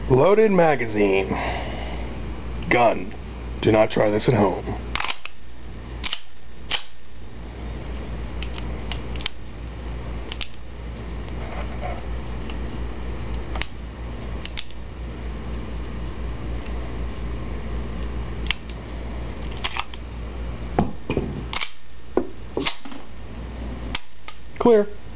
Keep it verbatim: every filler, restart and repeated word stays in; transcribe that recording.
Loaded magazine. Gun. Do not try this at home. Clear.